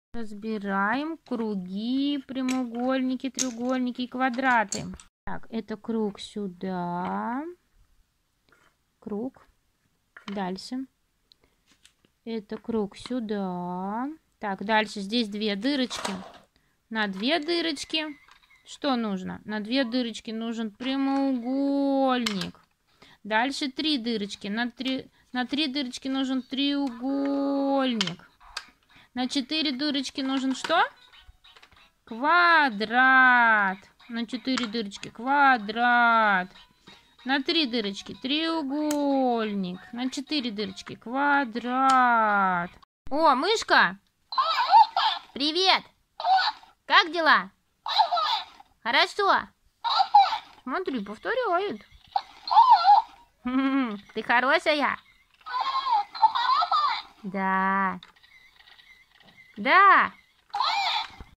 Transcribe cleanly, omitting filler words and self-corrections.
Разбираем круги, прямоугольники, треугольники и квадраты. Так, это круг сюда. Круг. Дальше. Это круг сюда. Так, дальше здесь 2 дырочки. На 2 дырочки что нужно? На 2 дырочки нужен прямоугольник. Дальше 3 дырочки. На 3 дырочки нужен треугольник. На 4 дырочки нужен что? Квадрат. На 4 дырочки квадрат. На 3 дырочки треугольник. На 4 дырочки квадрат. О, мышка! Привет! Как дела? Хорошо? Смотри, повторяет. Ты хорошая? Да. Да.